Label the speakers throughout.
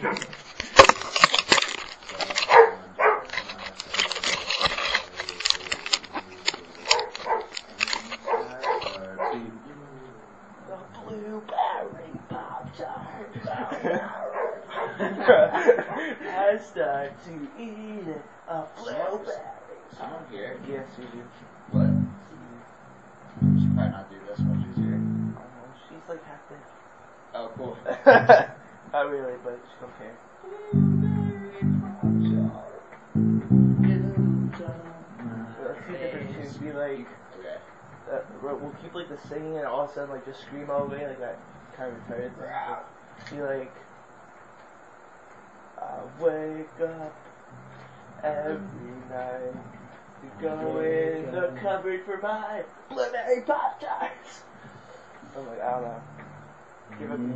Speaker 1: Blueberry Pop-Tart. I start to eat it. A blueberry.
Speaker 2: Someone here?
Speaker 1: Yes, we do.
Speaker 2: What? She should probably not do this while she's here.
Speaker 1: She's like half there.
Speaker 2: Oh, cool.
Speaker 1: Not really, but she don't care. Let's see different tunes. Be like,
Speaker 2: Okay.
Speaker 1: we'll keep like the singing and all of a sudden like just scream all the way like that kind of retarded thing. Be like, I wake up every night to go in the cupboard for my blueberry Pop-Tarts. I'm like, I don't know. Give up.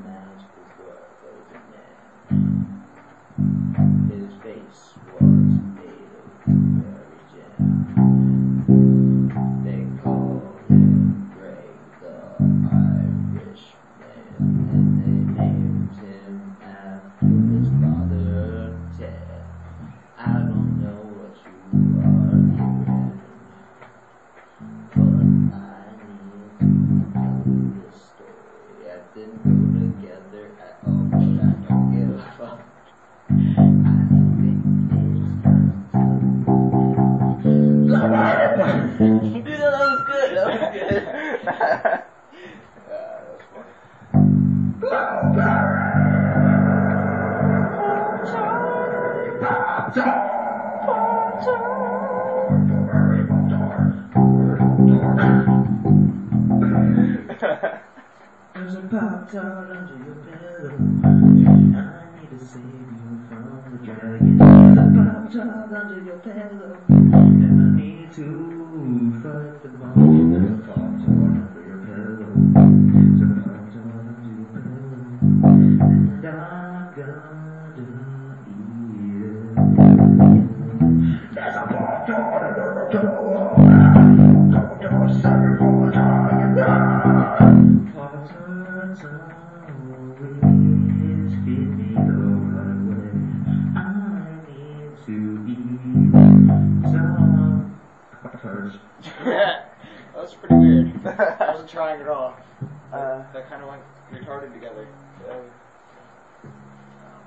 Speaker 3: His face was made of blueberry jam. They called him Greg the Irishman, and they named him after his father Ted. I don't know what you are hearing, but I need to know this story. I didn't go together at all, but I don't give a fuck. I think it's time to
Speaker 1: Dude, that was good. That was good.
Speaker 2: That was funny.
Speaker 3: There's a Pop-Tart under your pillow. I need to save you from the dragon. There's a Pop-Tart under your pillow, and I need to fight the ball. There's a Pop-Tart under your pillow. There's a Pop-Tart under your pillow, and I'm gonna eat it. There's a Pop-Tart under your pillow. Pop-Tart's standing for the dragon. Pop-Tarts always feed me the right way. I need to eat some Pop-Tarts.
Speaker 2: Yeah, that was pretty weird. I wasn't trying at all. That kind of went retarded together. I don't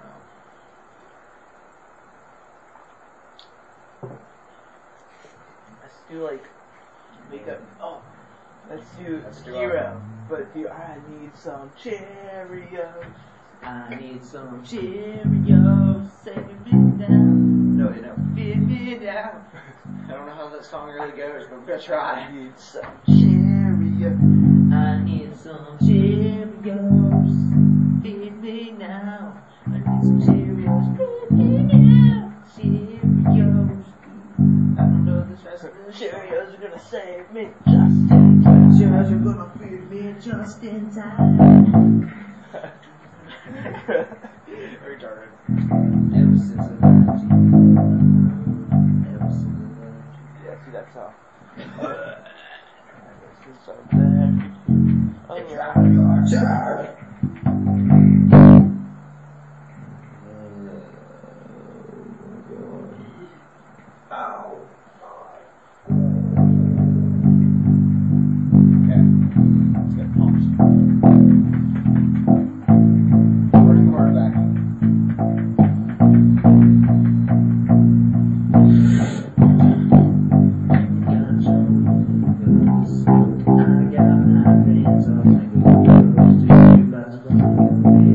Speaker 2: know.
Speaker 1: Let's do like makeup. Oh, let's do
Speaker 2: Let's do
Speaker 1: Hero. But I need some Cheerios.
Speaker 3: I need some Cheerios. Save me down.
Speaker 2: No, you know.
Speaker 3: Feed me down.
Speaker 2: I don't know how that song really goes, but we're gonna try.
Speaker 1: I need some Cheerios.
Speaker 3: I need some Cheerios. Feed me now. I need some Cheerios. Feed me now. Cheerios. I don't know this rest of the
Speaker 1: Cheerios are gonna save me just in time.
Speaker 3: Cheerios are gonna feed me just in time.
Speaker 2: Retarded.
Speaker 3: Ever since I met you. Ever since I met
Speaker 1: Yeah, see that song. This is so there. Oh, yeah.
Speaker 2: Okay. Let's get pumped. Running quarterback.
Speaker 3: I got my hands on my girls to you, but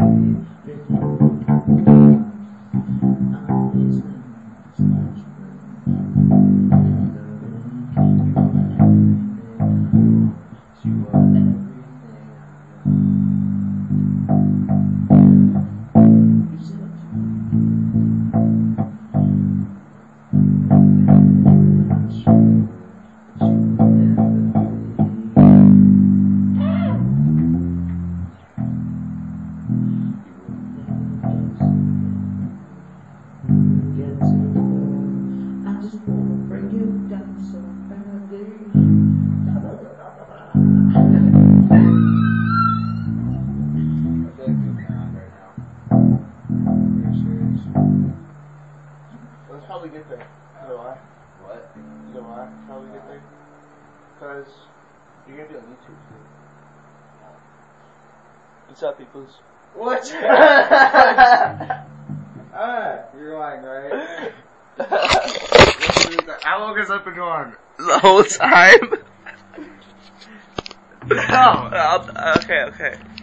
Speaker 1: probably get there. You know why?
Speaker 2: What?
Speaker 1: You know why? Probably get there. Because you're gonna be on YouTube soon. What's up, peoples?
Speaker 2: What? You're lying, right? How long has that been on?
Speaker 1: The whole time. No. Okay.